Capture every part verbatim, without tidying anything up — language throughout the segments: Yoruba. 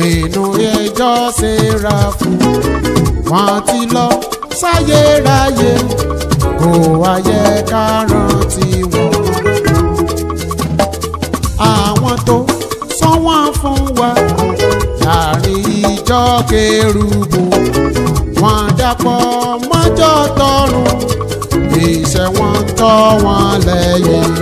nínú ìjọ Séráfù wọ́n ti lọ sáyéráyé kò wáyé ká rántí wọn. Àwọn tó sọ wọ́n fún wa láàrin ìjọ kérúbù wọ́n dàpọ̀ mọ́jọ́ tọ̀run iṣẹ́ wọn tọ́ wọn lẹ́yìn.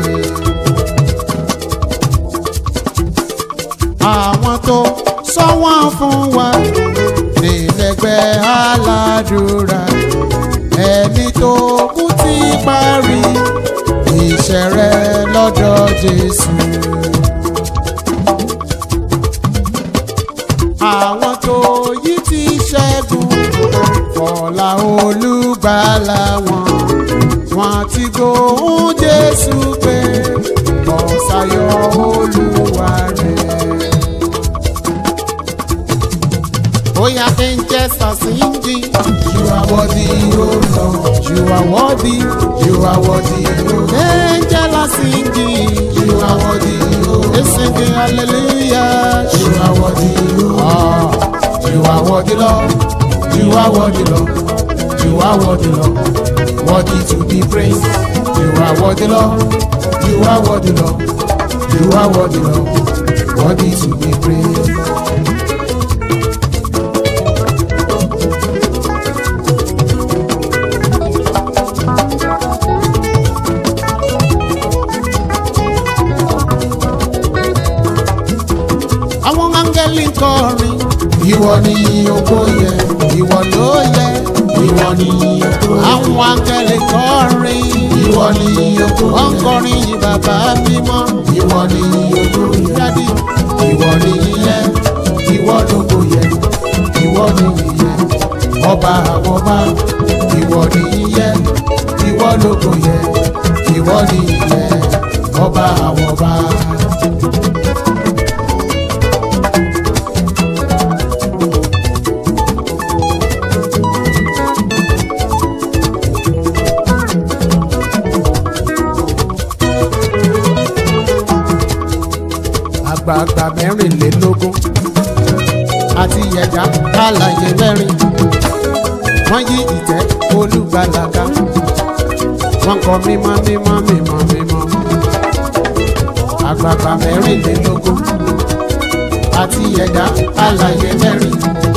Àwọn tó sọ wọ́n fún wa nílẹ̀gbẹ́ aládùúrà ẹni tó kú ti parí iṣẹ́ rẹ̀ lọ́dọ̀ Jésù. Àwọn tó yí ti ṣẹ́gun fọlá olùgbàlà wọn wọ́n ti gbóhùn Jésù pé ọ̀sàyọ̀ Olúwa rẹ̀. Oya angels are singing, you are worthy, oh Lord, you are worthy, you are worthy, oh. Angels are singing, you are worthy, oh. They singing hallelujah, you are worthy, oh. Ah, you are worthy, Lord, you are worthy, Lord, you are worthy, Lord, worthy to be praised. You are worthy, Lord, you are worthy, Lord, you are worthy, Lord, worthy to be praised. Àwọn áńgẹ́lì ń kọrin, ìwọ ni ògo yẹ, ìwọ ló yẹ, ìwọ ni ògo yẹ. Àwọn áńgẹ́lì kọrin, ìwọ ni ògo yẹ. Wọ́n kọrin yìí bàbá mímọ́, ìwọ ni ògo yẹ. Dádì, ìwọ ni yẹ, ìwọ lógo yẹ, ìwọ ni yẹ. Ọba àwọn ọba, ìwọ ni yẹ, ìwọ lógo yẹ, ìwọ ni yẹ. Ọba àwọn ọba. Àgbààgbà mẹ́rìnlélógún àti ẹ̀dá alààyè mẹ́rin wọ́n yí ìtẹ́ Olùgbàlà ká wọ́n kọ mímọ́ mímọ́ mímọ́ mímọ́. Àgbààgbà mẹ́rìnlélógún àti ẹ̀dá alààyè mẹ́rin